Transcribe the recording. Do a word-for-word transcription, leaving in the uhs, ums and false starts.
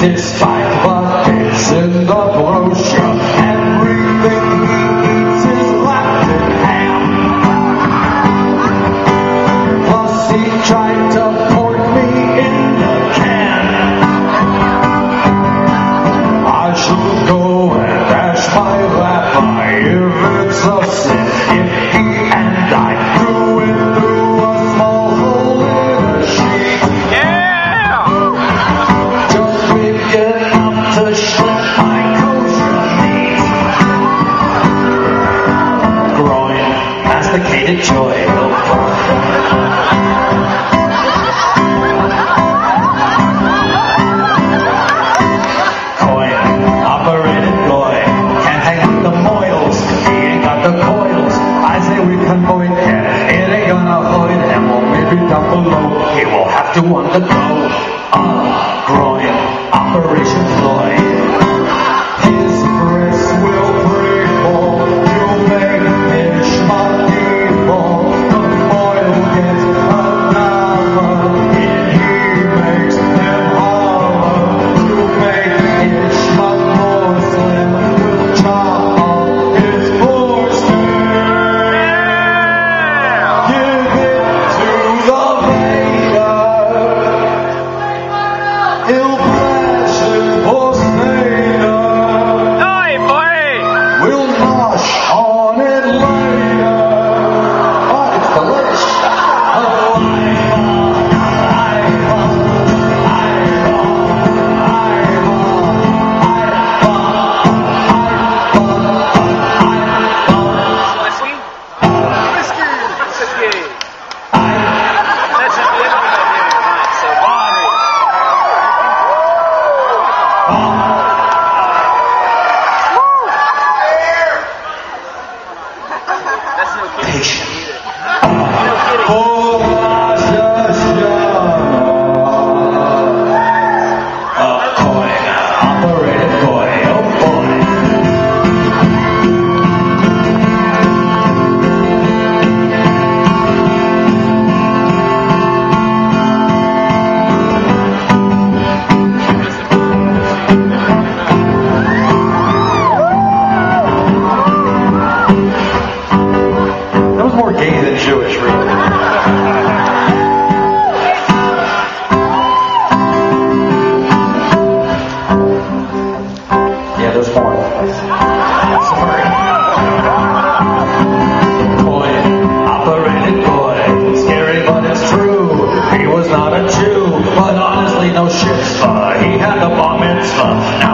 Despite what is in the brochure, everything he eats is wrapped in ham. Plus he tried to port me in the can. I should go and dash my lap by if it's a sin. If he and I threw it through a small hole in a sheet. Yeah! Just big enough to slip my kosher meat. Groin, masticated joy. Coin, operated goy. Can't hang up the moils. He ain't got the coils. I say we can void him. It ain't gonna void him. Well, maybe down below he will have to undergo uh, groin operation Floyd. His breast will break all. You'll make fish evil. The boil gets a dollar. And he makes them holler. To make his schmuck more slim, we'll chop off his foreskin. Give it to the Vader. He'll bless it for Seder. Oi, boy! We'll nosh on it later. Oh, it's delish. Whiskey? Whiskey! Whiskey! That's just the end of it. So, water. That's no kidding. Patient. No kidding. Oh, a coin, operated boy, oh boy. That was more gay than Jewish, really. Yeah, there's more. Sorry. Coin, operated boy. Scary, but it's true. He was not a Jew, but honestly, no shit. Uh, he had a bar mitzvah. Now